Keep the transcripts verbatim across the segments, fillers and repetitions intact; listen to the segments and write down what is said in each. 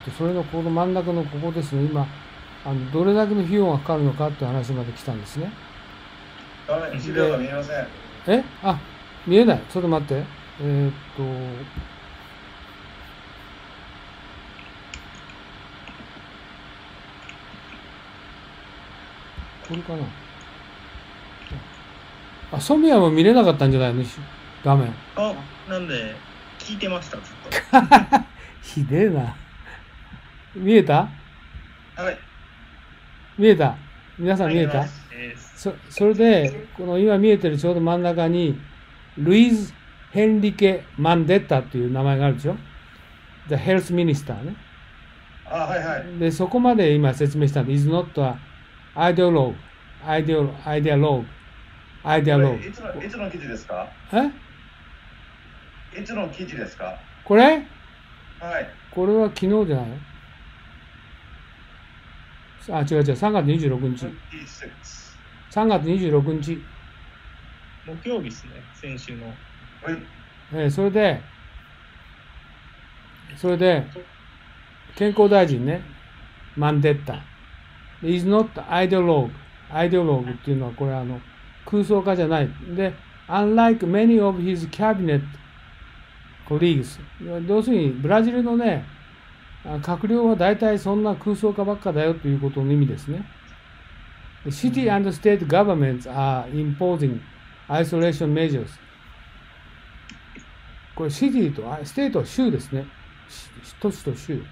と、それのこの真ん中のここですね、今、あのどれだけの費用がかかるのかっていう話まで来たんですね。 画面、資料が見えません。 えあ、見えない。ちょっと待って。えー、っと、これかな。あ、ソミヤも見れなかったんじゃないの画面。 あ、なんで、聞いてました、ずっと。 ひでえな。見えたはい。 見えた皆さん見えた、はい、そ, それで、この今見えてるちょうど真ん中に、ルイズ・ヘンリケ・マンデッタっていう名前があるでしょ。The Health Minister ね。 あ、はいはい。 で、そこまで今説明したんで、is not a ideologue, ideologue, ideologue, ideologue。 いつの、いつの記事ですか？ えいつの記事ですか？ これ？ はい。 これは昨日じゃない？あ、違う違う、さんがつにじゅうろくにち。さんがつにじゅうろくにち。 木曜日ですね、先週の。 はい。 えー、それで、それで、健康大臣ね、マンデッタ。is not ideologue. ideologue っていうのは、これあの、空想家じゃない。で、unlike many of his cabinet colleagues。要するに、ブラジルのね、閣僚は大体そんな空想家ばっかだよということの意味ですね。City and state governments are imposing isolation measures。これ、シティと、ステートは州ですね。都市と州。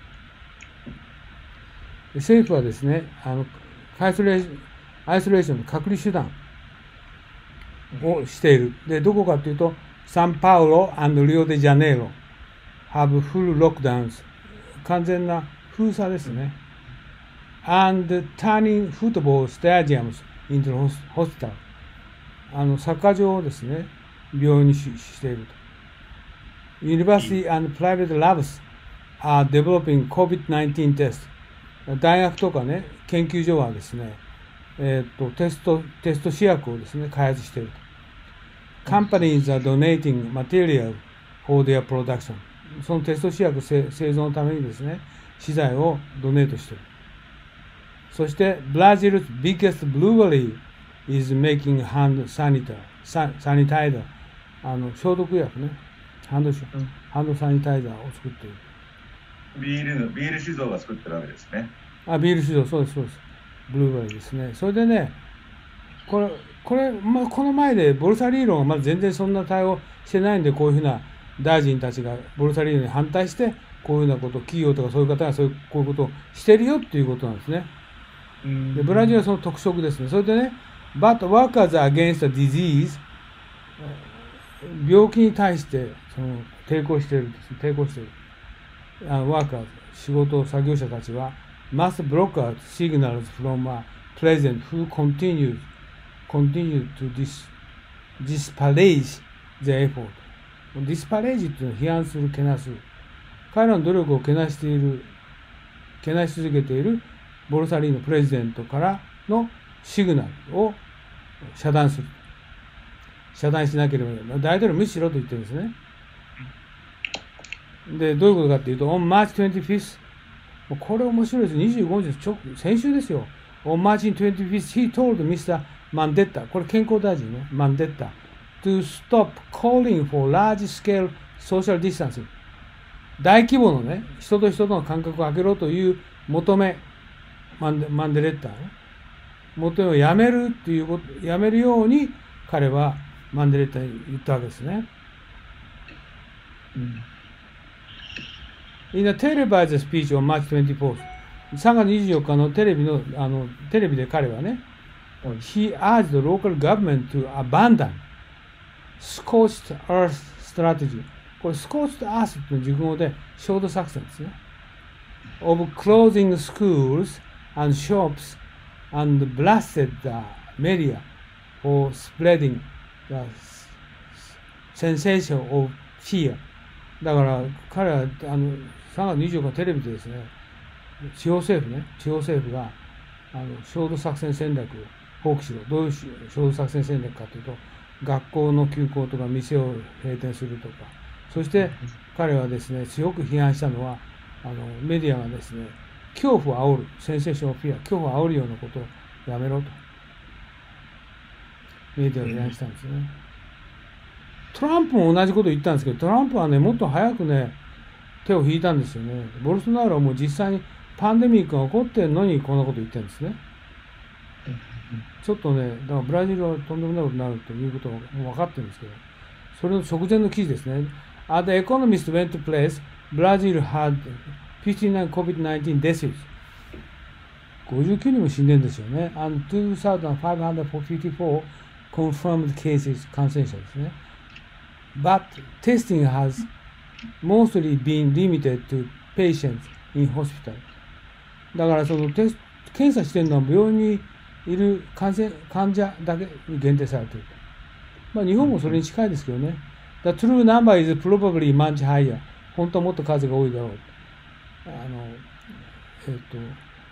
政府はですね、あの、アイソレーション、アイソレーションの隔離手段をしている。で、どこかというと、サンパウロ and リオデジャネイロ have full lockdowns。完全な封鎖ですね。and turning football stadiums into hospital。あの、サッカー場をですね、病院に し, していると。University and private labs are developing コービッドナインティーン tests。大学とかね、研究所はですね、えっと、テスト、テスト試薬をですね、開発していると。Companies are donating material for their production。そのテスト試薬製造のためにですね、資材をドネートしている。そして、Brazil's biggest brewery is making hand sanitizer、サニタイザー、あの、消毒薬ね、ハンド、ハンドサニタイザーを作っている。 ビールの、ビール酒造が作ってるわけですね。 あ、ビール酒造、そうです、そうです。ブルーベリーですね。それでね、これ、これ、まあ、この前でボルサリーロはまだ全然そんな対応してないんで、こういうふうな大臣たちがボルサリーロに反対して、こういうふうなこと、企業とかそういう方がそういう、こういうことをしてるよっていうことなんですね。で、ブラジルはその特色ですね。それでね、but workers against the disease、病気に対してその抵抗しているんです。抵抗している。ワーカー、仕事、作業者たちは、must block out signals from a president who continues, continue to dis, disparage the effort。disparage っていうのは批判する、けなす。彼らの努力をけなしている、けなし続けているボルサリーノプレジデントからのシグナルを遮断する。遮断しなければいけない。大統領無視しろと言ってるんですね。で、どういうことかっていうと、on March twenty-fifth、これ面白いです。にじゅうごにち、ちょ先週ですよ。on March twenty-fifth, he told ミスター Mandetta、これ健康大臣ね、Mandetta、to stop calling for large-scale social distancing。大規模のね、人と人との間隔を空けろという求め、マンデ、マンデレッターね。求めをやめるっていうこと、やめるように彼はマンデレッターに言ったわけですね。うん。In a televised speech on March twenty-fourth、さんがつにじゅうよっかのテレビの、あの、テレビで彼はね、He urged the local government to abandon scorched earth strategy。これ、scorched earth の熟語で、焦土作戦ですね。of closing schools and shops and blasted the media for spreading the sensation of fear。だから、彼は、あの、さんがつにじゅうよっかテレビでですね、地方政府ね、地方政府が、あの、焦土作戦戦略を放棄しろ。どういう焦土作戦戦略かというと、学校の休校とか店を閉店するとか、そして彼はですね、強く批判したのは、 あのメディアがですね、恐怖を煽る、センセーションフィア、恐怖を煽るようなことをやめろと、メディアが批判したんですね。トランプも同じこと言ったんですけど、トランプはね、もっと早くね、手を引いたんですよね。ボルソナロはもう実際にパンデミックが起こってるのにこんなこと言ってるんですね。ちょっとね、だからブラジルはとんでもないことになるということがもう分かってるんですけど、それの直前の記事ですね。As the economist went to place, Brazil had fifty-nine COVID nineteen deaths. ごじゅうきゅうにんも死んでるんですよね。And two thousand five hundred fifty-four confirmed cases 感染者ですね。But testing has mostly been limited to patients in hospital. だからそのテス検査してるのは病院にいる感染患者だけに限定されている。まあ日本もそれに近いですけどね。The true number is probably much higher. 本当はもっと数が多いだろう。あの、えっ、と、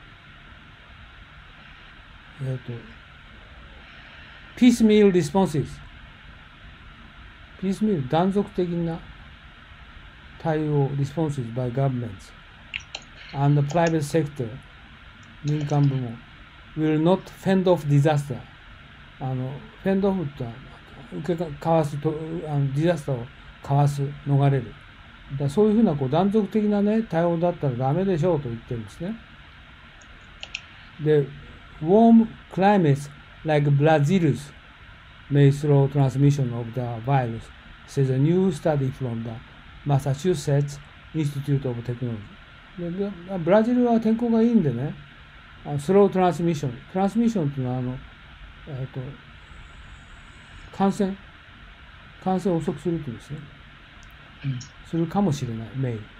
えっ、と、piecemeal responses。ピースミール、断続的な対応、responses by governments and the private sector、民間部門、will not fend off disaster。あの、フェンドオフって受けかわすと、あのディザスターをかわす、逃れる。だそういうふうなこう断続的なね、対応だったらダメでしょうと言ってるんですね。で、warm climates like Brazil's may slow transmission of the virus, says a new study from the Massachusetts Institute of Technology. でブラジルは天候がいいんでね、スロートランスミッション。トランスミッションっていうのは、あの、えっと、感染、感染を遅くするっていうんですね。するかもしれない、メイン。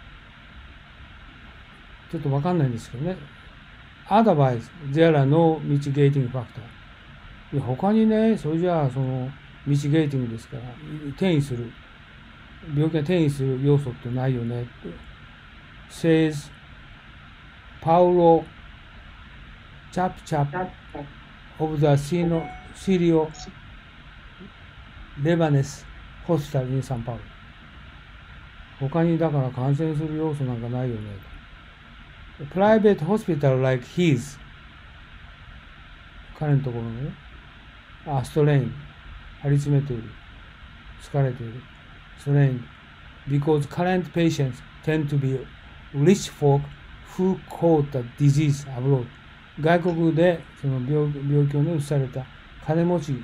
ちょっとわかんないんですけどね。Otherwise, there are no mitigating factor. いや他にね、それじゃあ、その、ミチゲーティングですから、転移する、病気が転移する要素ってないよね、って。says, パウロ・チャプチャプ of the Sirio Lebanese Hospital in San Paulo。他にだから感染する要素なんかないよね。Private hospital like his 彼のところのね、あ、ストレイン、張り詰めている、疲れている、ストレイン、because current patients tend to be rich folk who caught the disease abroad。外国でその 病, 病気をね、移された金持ち、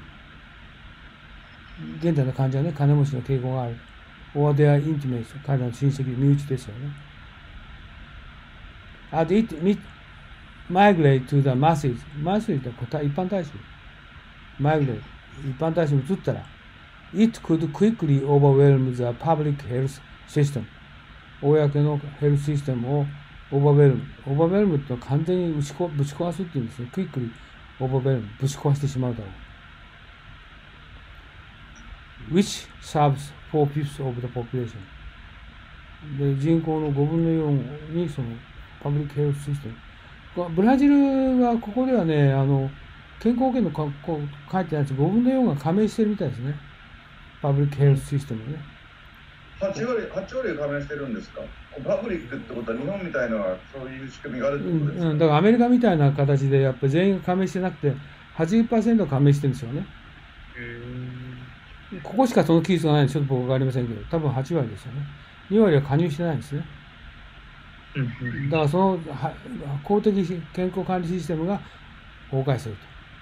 現在の患者はね、金持ちの傾向がある。or their intimates、彼らの親戚、身内ですよね。And it migrate to the masses。masses とは一般大衆。migrate、一般大衆に移ったら、it could quickly overwhelm the public health system。公のヘルスシステムをオーバーウェルム。オーバーウェルムってのは完全にぶち壊すっていうんですね。クイックリオーバーウェルム。ぶち壊してしまうだろう。which serves four fifths of the population。で、人口のごぶんのよんにそのパブリックヘルスシステム。ブラジルはここではね、あの、健康保険のかこう書いてあるやつごぶんのよんが加盟してるみたいですね。パブリックヘルスシステムね。 はち割、はち割加盟してるんですか。パブリックってことは日本みたいなそういう仕組みがあるってことですか。うん、うん、 だからアメリカみたいな形でやっぱ全員が加盟してなくて はちじゅっパーセント 加盟してるんですよね。へここしかその技術がないんでちょっと僕分かりませんけど、多分はち割ですよね。に割は加入してないんですね。だからその公的健康管理システムが崩壊する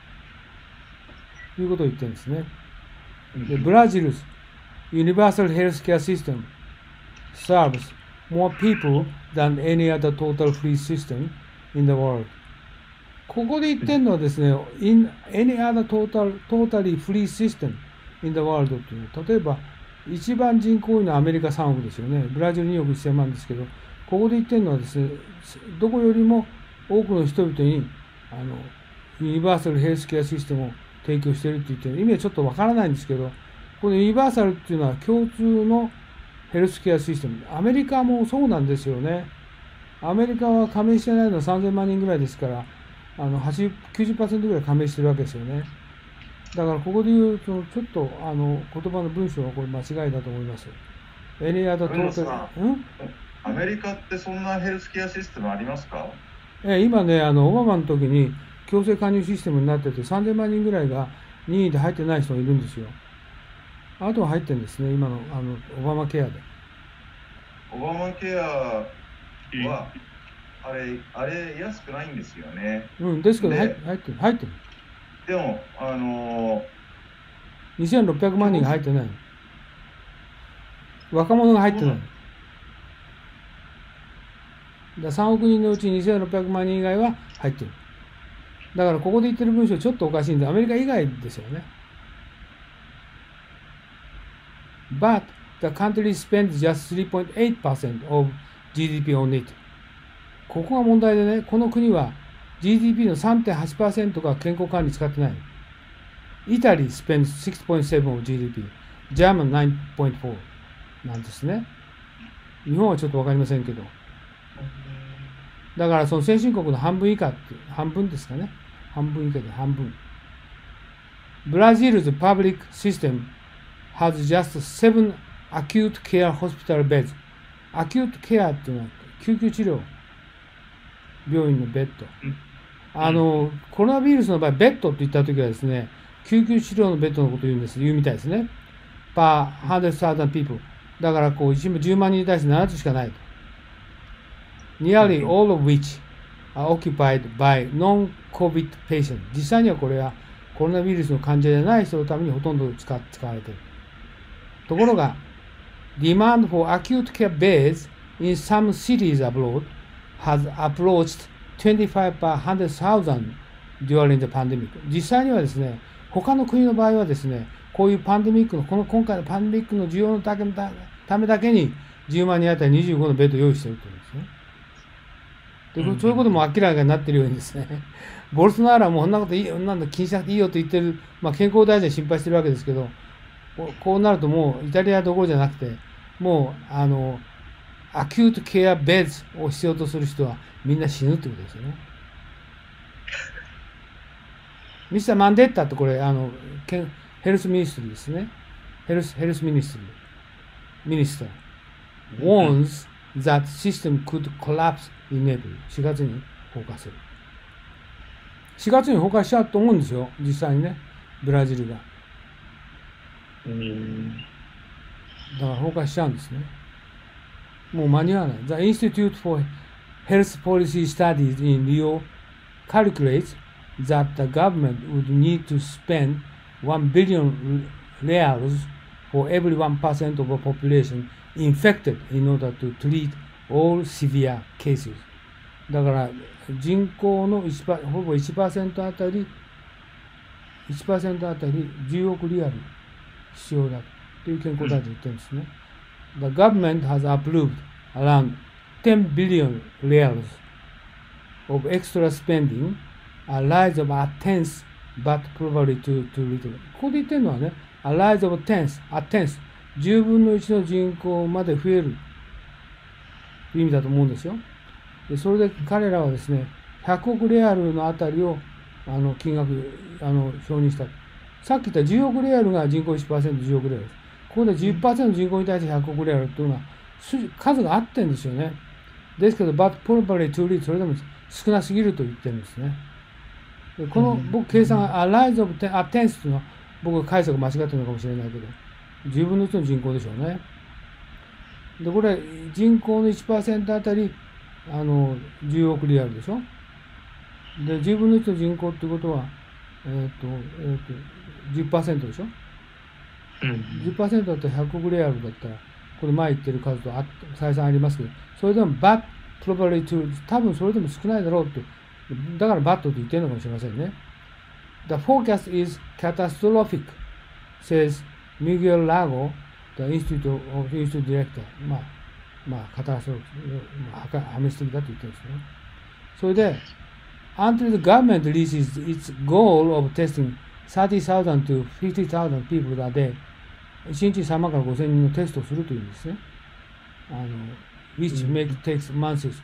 ということを言ってるんですね。でブラジル Universal Healthcare System serves more people than any other total free system in the world。 ここで言ってるのはですね、in any other total, totally free system in the world っていう、例えば一番人口多いのはアメリカさんおくですよね。ブラジルにおくせんまんですけど、ここで言ってるのはですね、どこよりも多くの人々にあのユニバーサルヘルスケアシステムを提供しているって言ってる意味はちょっとわからないんですけど、このユニバーサルっていうのは共通のヘルスケアシステム。アメリカもそうなんですよね。アメリカは加盟してないのはさんぜんまんにんぐらいですから、あのはちじゅう、きゅうじゅっパーセントぐらい加盟してるわけですよね。だからここで言うと、ちょっとあの言葉の文章はこれ間違いだと思います。エニアダトータル、うんアメリカってそんなヘルスケアシステムありますか？ えー今ね、あの、オバマの時に強制加入システムになってて、さんぜんまん人ぐらいが任意で入ってない人がいるんですよ。あとは入ってるんですね、今の、あの、オバマケアで。 オバマケアは、あれ、あれ安くないんですよね。 うん、ですけど、 で入入ってる、入ってる。 でも、あのにせんろっぴゃくまん人が入ってない。若者が入ってない。だからさんおく人のうちにせんろっぴゃくまん人以外は入ってる。だからここで言ってる文章ちょっとおかしいんで、アメリカ以外ですよね。But the country spends just three point eight percent of ジーディーピーon it. ここが問題でね、この国は ジーディーピー の さんてんはちパーセント が健康管理使ってない。イタリー spends six point seven of ジーディーピー、ジャーマン nine point four なんですね。日本はちょっとわかりませんけど。だからその先進国の半分以下って、半分ですかね。半分以下で半分。ブラジル 's public system has just seven acute care hospital beds. acute care っていうのは救急治療病院のベッド。あの、コロナウイルスの場合、ベッドって言ったときはですね、救急治療のベッドのことを言うんです、言うみたいですね。per one hundred thousand people。だからこう、じゅうまん人に対してななつしかないと。Nearly all of which are occupied by non-COVID patients。実際にはこれはコロナウイルスの患者じゃない人のためにほとんど使使われている。ところが、demand for acute care beds in some cities abroad has approached twenty-five per one hundred thousand during the pandemic。実際にはですね、他の国の場合はですね、こういうパンデミックの、この今回のパンデミックの需要のためためだけにじゅうまん人あたりにじゅうごのベッドを用意しているというんですね。でそういうことも明らかになっているようにですね、ボルソナロはもうそんなこといい、なんだ気にしなくていいよと言ってる、まあ、健康大臣は心配してるわけですけど、こうなるともうイタリアどころじゃなくて、もうあのアキュートケアベッドを必要とする人はみんな死ぬってことですよね。ミスター・マンデッタってこれあのヘルスミニストリーですね。ヘルスヘルスミニストリー。ミニスター warns that system could collapse in April。しがつに崩壊する。しがつに崩壊しちゃうと思うんですよ。実際にね、ブラジルが。 うんだから崩壊しちゃうんですね。もう間に合わない。The Institute for Health Policy Studies in Rio calculates that the government would need to spend one billion reals for every one percent of the population infected in order to treat all severe cases。だから人口のいちパーセント、ほぼいちパーセントあたり、いちパーセントあたりじゅうおくリアル必要だという健康大臣言ってるんですね。The government has approved around ten billion reals of extra spending, a rise of a tenth, but probably too, too little。ここで言ってるのはね、a rise of tenth, a tenth、じゅうぶんのいちの人口まで増えるという意味だと思うんですよ。でそれで彼らはですね、ひゃくおくレアルのあたりをあの金額あの承認した。さっき言ったじゅうおくレアルが人口 いちパーセント、じゅうおくレアルです。ここで じゅっパーセント の人口に対してひゃくおくレアルというのは数が合ってるんですよね。ですけど、but probably too little、それでも少なすぎると言ってるんですね。でこの僕計算が a rise of ten, a tenth というのは僕解釈間違ってるのかもしれないけど、じゅうぶんのいちの人口でしょうね。で、これ人口の いちパーセント あたりあのじゅうおくリアルでしょ。で、じゅうぶんのいちの人口ってことは、えっ、ー、と、えっ、ー、と、じゅっパーセント でしょ。 うん、 じゅっパーセント だったらひゃくおくレアルだったら、これ前言ってる数とあ再三ありますけど、それでも but probably too、多分それでも少ないだろうって、だから but と言ってるのかもしれませんね。The forecast is catastrophic, says Miguel Lago, the Institute of Institute Director。まあ、まあ、カタストロフィック、破滅的だと言ってるんですね。それで、Until the government reaches its goal of testing thirty thousand to fifty thousand people a day、いちにちさんまんからごせんにんのテストをするというんですね。あの、which may takes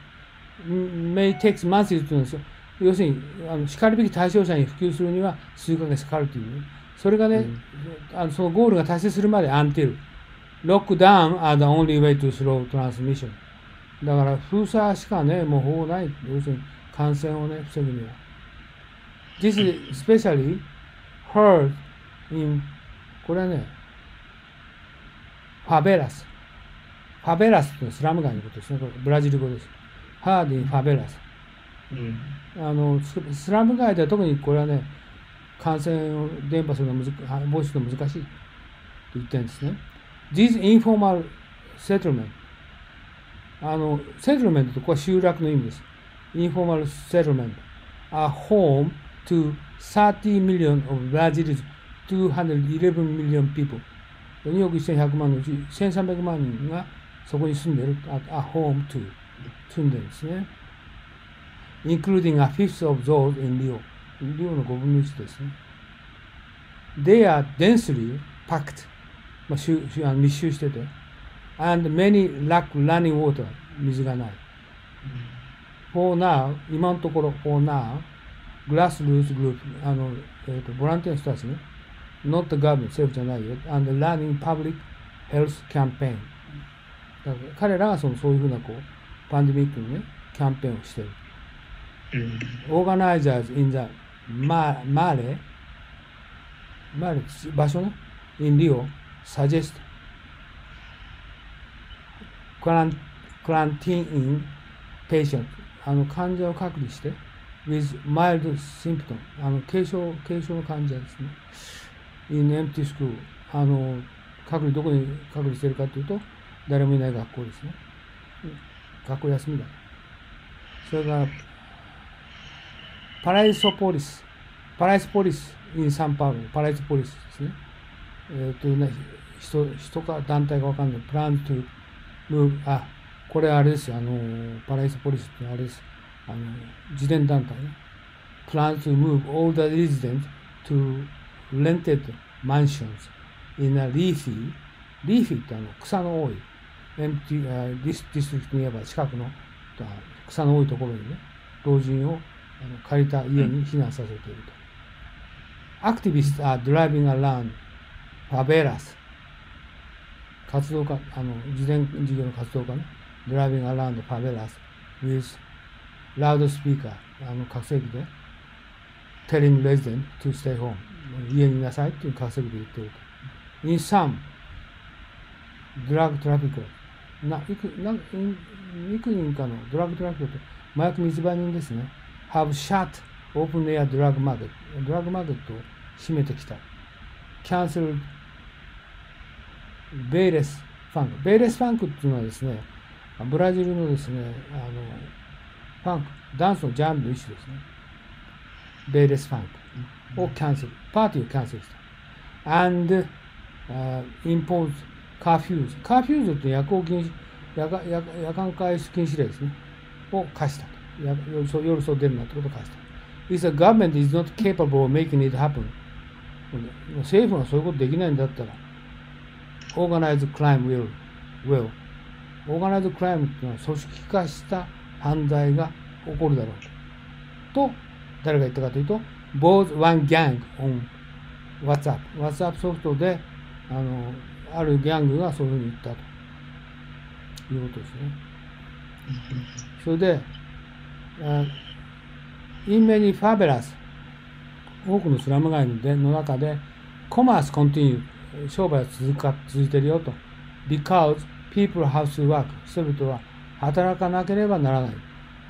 months。may takes months というのは、要するに、あの、しかるべき対象者に普及するには数ヶ月かかるというね。それがね、うん、あのそのゴールが達成するまで until。Lockdown are the only way to slow transmission。 だから封鎖しかね、もう方法ない。要するに感染をね、防ぐには。This is especially heard in これはね、ファベラス。ファベラスってスラム街のことですね。これブラジル語です。Heard in ファベラス。 うん。 あのスラム街では特にこれはね、感染を伝播するのは難防止するの難しいと言ってるんですね。This informal settlement あの、セトルメントとこれは集落の意味です。informal settlement are home to thirty million of Brazil's two hundred eleven million people におくせんひゃくまんのうちせんさんびゃくまんにんがそこに住んでる、are home to 住んでるんですね。including a fifth of those in Rio リオのごぶんのいちですね。They are densely packed まあ、集集あの密集しててand many lack running water 水がない。For now 今のところ For now grassroots group あの、えーと、ボランティアの人たちね not the government 政府じゃないよ and running public health campaign だから彼らがそのそういうふうなこうパンデミックのねキャンペーンをしている。Organizers in the Mare Mare 場所ね in Rio suggest quarantine patient あの患者を隔離して with mild symptom あの軽症軽症の患者ですね in empty school あの隔離どこに隔離してるかというと誰もいない学校ですね。学校休みだ。それからパライソポリスパライソポリス in サンパウロパライソポリスですね。えー、というね人人か団体がわかんないプラントムーブあこれあれですよあのパライソポリスってあれですあの自伝団体ね plan to move all the residents to rented mansions in a leafy leafy ってあの草の多い empty、uh, this district に言えば近くの草の多いところにね老人をあの借りた家に避難させていると。Activists are driving around favelas 活動家あの自伝事業の活動家ねdriving around the favelas with loudspeaker あの拡声器で telling residents to stay home 家にいなさいっていう拡声器で言ってると。In some drug trafficker ないくないく人かのドラッグトラフィックと麻薬密売人ですね have shut open their drug market ドラッグマーケットを閉めてきた cancel ベイレスファンクベイレスファンクっていうのはですねブラジルのですねあのファンクダンスのジャンルの一種ですねベイレスファンクをキャンセルパーティーをキャンセルした and、uh, impose curfews curfews って夜行禁止夜間夜夜間外出禁止令ですねを課したと夜夜そう出るなってことを課した If the government is not capable of making it happen 政府がそういうことできないんだったらOrganized crime will, will. Organized crime っていうのは組織化した犯罪が起こるだろうと。と、誰が言ったかというと、both one gang on WhatsApp。WhatsApp ソフトで、あの、あるギャングがそういうふうに言ったということですね。それで、in many favelas、多くのスラム街の中で、commerce continue。商売は続か続いているよと。Because people have to work. 人々は働かなければならない。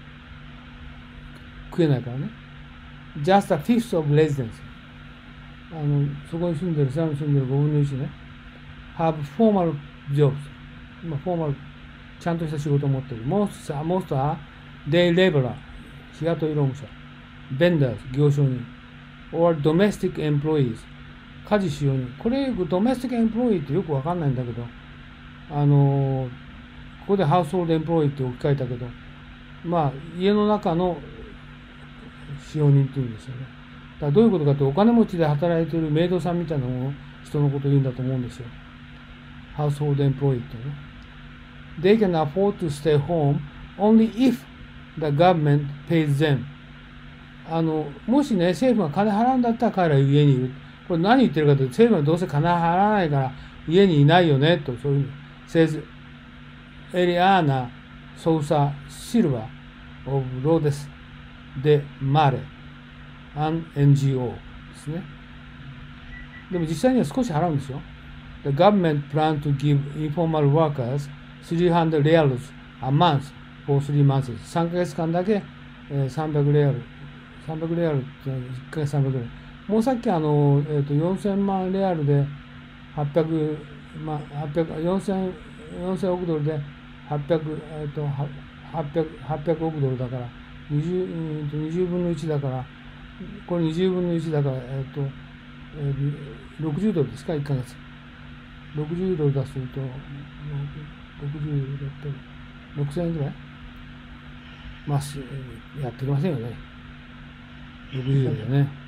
食えないからね。Just a fifth of residents. あのそこに住んでる、スラムに住んでるごぶんのいちね。Have formal jobs. まあ、フォーマル、ちゃんとした仕事を持っている。Most, most are day laborer. 日雇い労務者。Vendors, 業商人。Or domestic employees.家事使用人。これ、ドメスティックエンプロイってよくわかんないんだけど、あのー、ここでハウスホールドエンプロイって置き換えたけど、まあ、家の中の使用人っていうんですよね。だからどういうことかって、お金持ちで働いているメイドさんみたいなもの人のことを言うんだと思うんですよ。ハウスホールドエンプロイってね。They can afford to stay home only if the government pays them. あの、もしね、政府が金払うんだったら彼ら家にいる。これ何言ってるかというと、政府はどうせ金払わないから家にいないよねと、そういうふうに、says エリアーナ・ソウサ・シルバー・オブ・ローデス・デ・マレ、アン エヌジーオー ですね。でも実際には少し払うんですよ。The government plan to give informal workers three hundred reals a month for three months。さんかげつかんだけ、えー、さんびゃくレアル。さんびゃくレアルっていっかげつさんびゃくレアル。もうさっきあの、えー、とよんせんまんレアルではっぴゃく、まあ、はっぴゃく、よんせん、よんせんおくドルではっぴゃく、えー、とはっぴゃく、はっぴゃくおくドルだから、20、うん、にじゅうぶんのいちだから、これにじゅうぶんのいちだから、えっ、ー、と、えー、ろくじゅうドルですか、いっかげつ。ろくじゅうドル出すと、ろくじゅう、ろくせんえんぐらいまあ、やってきませんよね。ろくじゅうドルでね。